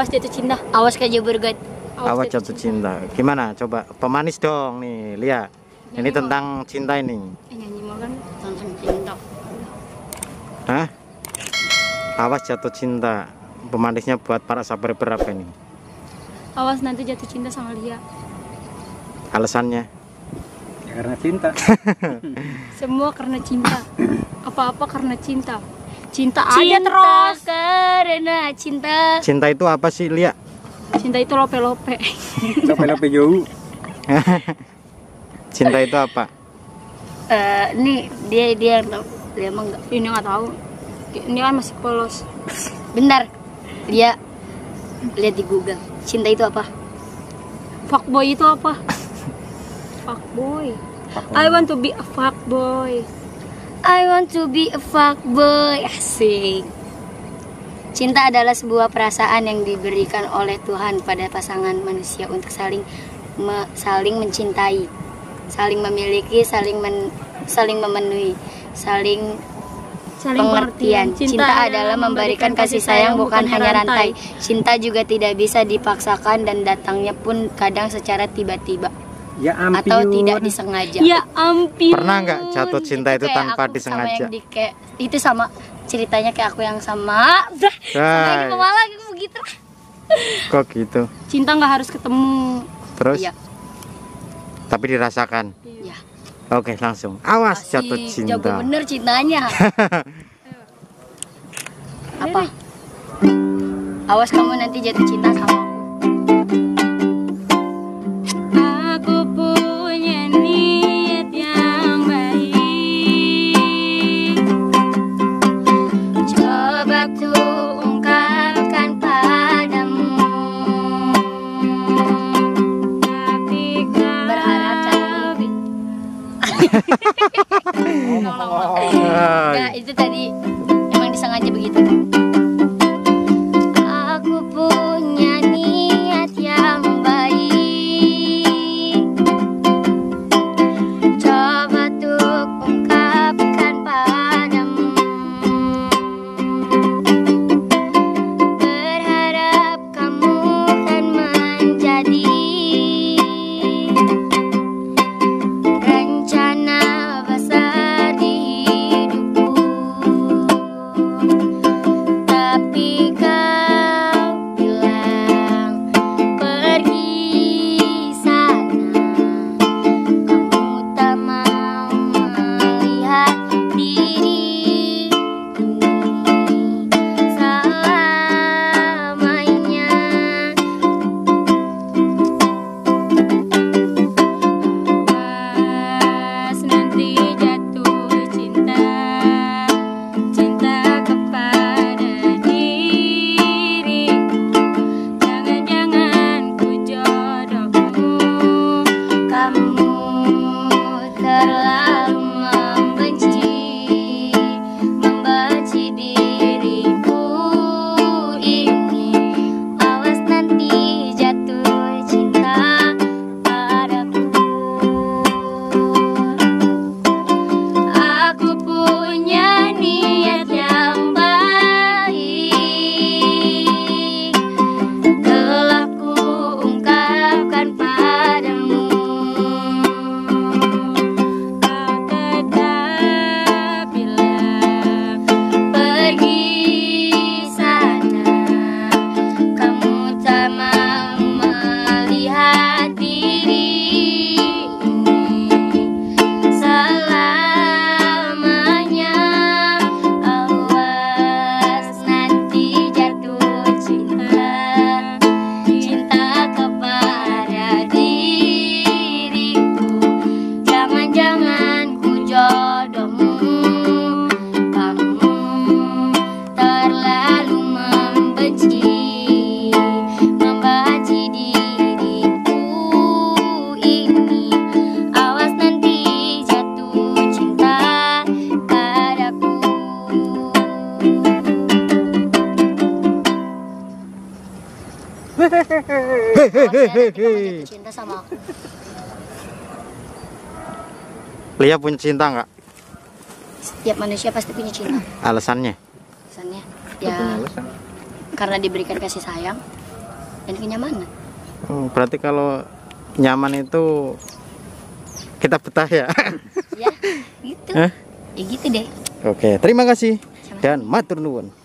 Awas jatuh cinta. Awas kayak jebur, guys. Awas jatuh cinta. Gimana? Coba pemanis dong nih, Lia. Ini tentang cinta ini. Nyanyi mau kan tentang cinta. Hah? Awas jatuh cinta. Pemanisnya buat para sabar berapa ini? Awas nanti jatuh cinta sama Lia. Alasannya? Ya, karena cinta. Semua karena cinta. Apa-apa karena cinta. Cinta aja terus. Karena cinta. Cinta itu apa sih, Lia? Cinta itu lope-lope. Lope-lope jauh. Cinta itu apa? Ini dia yang tahu. Dia emang enggak. Ini nggak tahu. Ini kan masih polos. Benar. Dia lihat di Google. Cinta itu apa? Fuckboy itu apa? Fuckboy. I want to be a fuckboy. I want to be a fuckboy. Asik. Cinta adalah sebuah perasaan yang diberikan oleh Tuhan pada pasangan manusia untuk saling mencintai, saling memiliki, saling memenuhi, saling pengertian. Cinta adalah memberikan kasih sayang, bukan hanya rantai. Cinta juga tidak bisa dipaksakan dan datangnya pun kadang secara tiba-tiba. Ya ampun. Atau tidak disengaja. Ya ampun. Pernah nggak jatuh cinta itu tanpa disengaja? Itu sama ceritanya kayak aku yang sama. Sama ini malah begitu. Kok gitu? Cinta nggak harus ketemu. Terus? Ya. Tapi dirasakan. Ya. Oke, langsung. Awas jatuh cinta. Jago bener cintanya. Apa? Awas kamu nanti jatuh cinta sama aku. Aku punya niat yang baik. Coba tuh ungkapkan padamu. Tapi kau berharap cantik. Enggak, itu tadi emang disengaja begitu. Aku punya niat yang baik. Coba tuh ungkapkan padamu. Berharap kamu kan menjadi rencana besar di hidupku. Tapi kau bilang pergi sana. Kamu tak mau melihat diri ini selamanya. Awas nanti jatuh cinta, cinta kepada diriku. Jangan-jangan ku jodohmu. Kamu terlalu membenci diriku ini. Awas nanti jatuh cinta padaku. Aku punya niat yang baik. Telah ku ungkapkan padamu. Kau tetap bilang pergi sana. Kamu tak mau melihat diri ini selamanya. Awas nanti jatuh cinta, cinta kepada diriku. Jangan-jangan ku jodohmu. Kamu terlalu membenci diriku ini. Awas nanti jatuh cinta padaku. Awas nanti kamu jatuh cinta sama aku. Lia punya cinta nggak? Setiap manusia pasti punya cinta. Alasannya? Alasannya ya karena diberikan kasih sayang, dan kenyamanan. Berarti kalau nyaman itu kita betah ya? Ya, gitu. Hah? Ya gitu deh. Oke, terima kasih Sama-sama. dan matur nuwun.